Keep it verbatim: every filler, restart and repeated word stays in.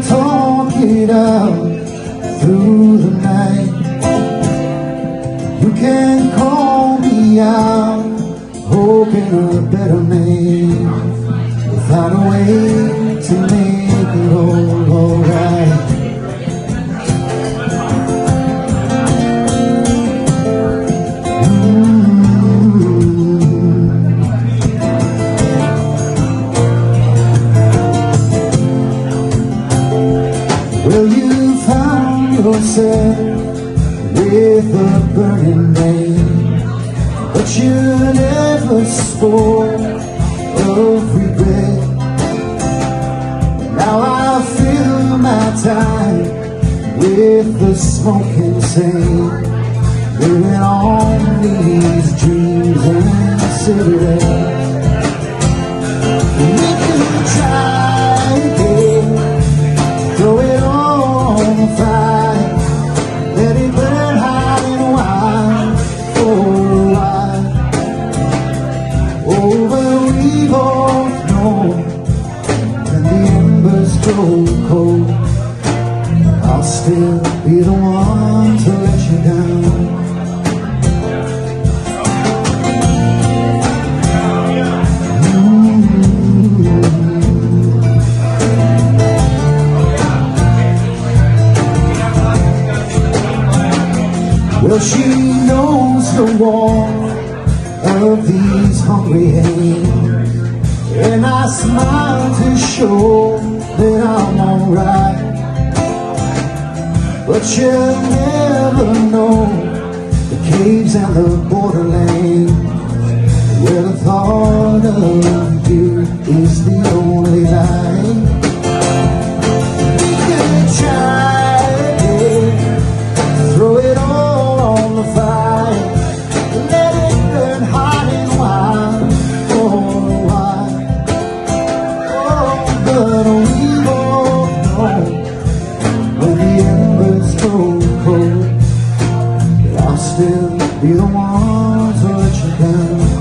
talk it out through the night. You can call me out, hoping a better man will find a way to make it all alright. Well, you found yourself with a burning name, but you never spoke of regret. Now I fill my time with the smoking same, living on these dreams and cigarettes. We can try again, throw it all on the fire, let it burn hot and wild for a while. Oh, but we both know when the embers grow cold, I'll still be the one to let you down. Well, she knows the warmth of these hungry hands, and I smile to show that I'm alright. But she'll never know the caves and the borderlands, where the thought of you is the only light. We can try again, throw it all on the fire, let it burn hot and wild for a while. Oh, but we both know when the embers grow cold, that I'll still be the one to let you down.